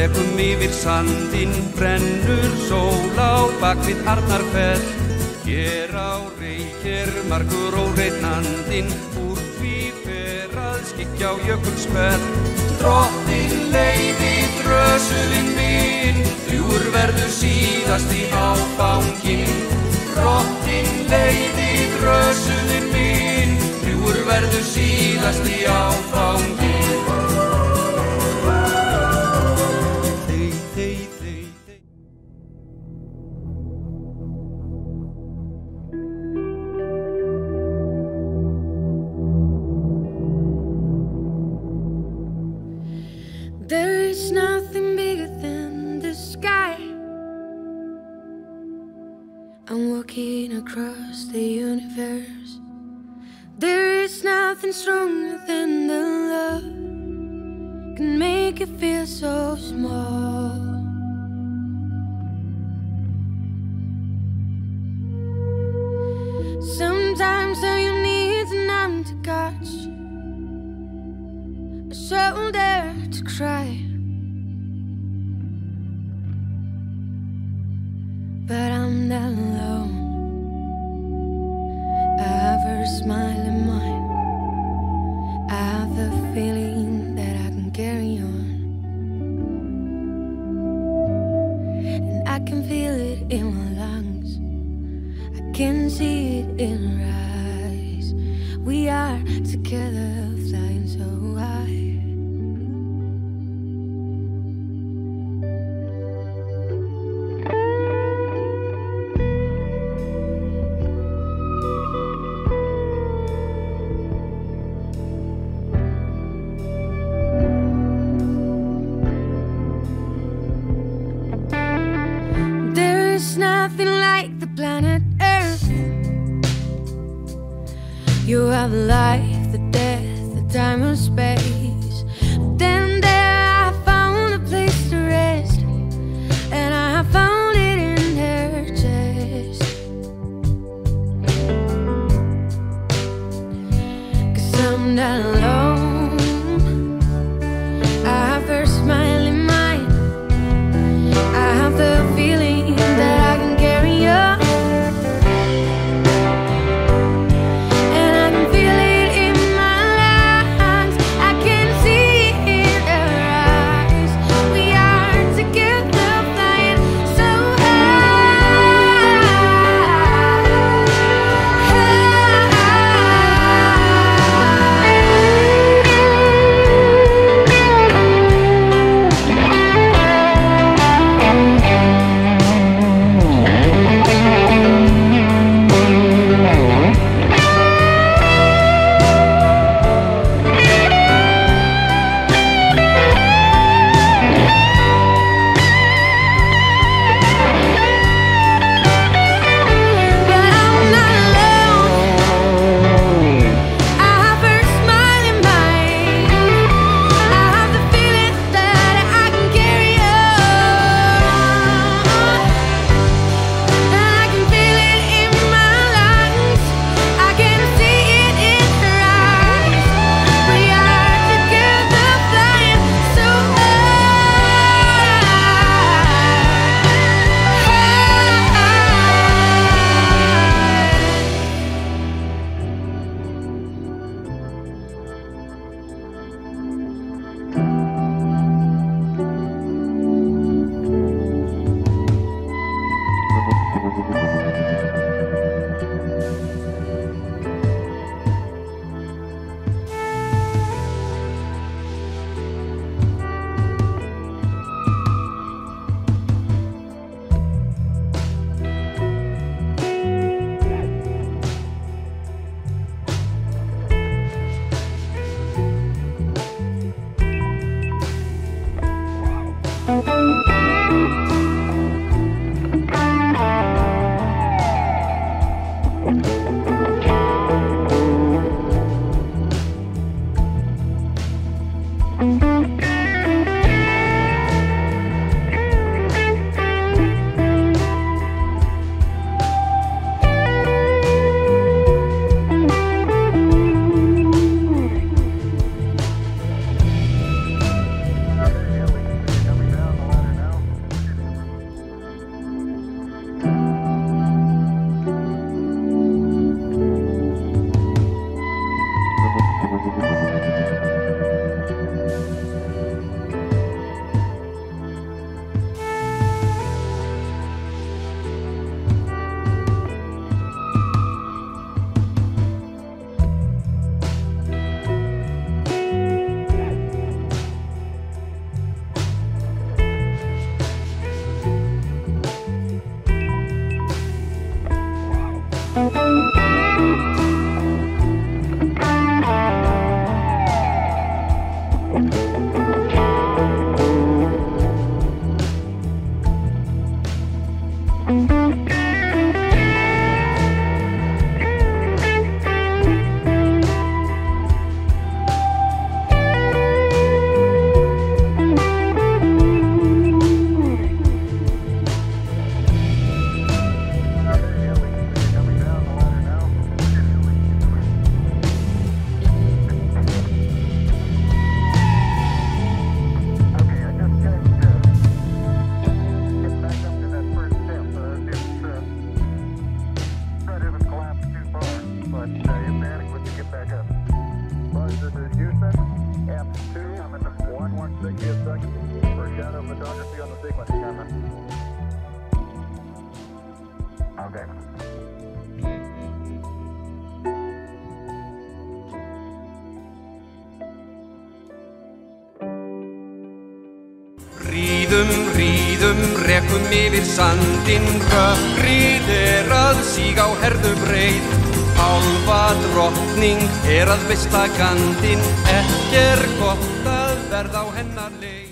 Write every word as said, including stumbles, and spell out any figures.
Rekum yfir sandinn, brennur sól á bakvið Arnarfell. Hér á reykir margur óreinnandinn, úr því fer að skyggja á jökulsfell. Drottinn leiði drösuðinn minn, drjúgur verður síðasti áfanginn. Drottinn leiði drösuðinn minn, drjúgur verður síðasti áfanginn. There is nothing bigger than the sky. I'm walking across the universe. There is nothing stronger than the love can make you feel so small. Sometimes all you need is an arm to catch, a shoulder to cry. But I'm not alone. I have her smile in mine. I have the feeling that I can carry on, and I can feel it in my lungs. I can see it in her eyes. We are together, flying so high. Nothing like the planet Earth. You have life, the death, the time and space. Then there I found a place to rest, and I found it in her chest. 'Cause I'm not alone. I have her smile in mine. I have the feeling that I can carry on, and I can feel it in my lungs. I Ríðum, ríðum, rekum yfir sandinn, rökkrið er að síga á herðu breið. Álfa drottning er að veista gandinn, ekki er gott að verða á hennar leið.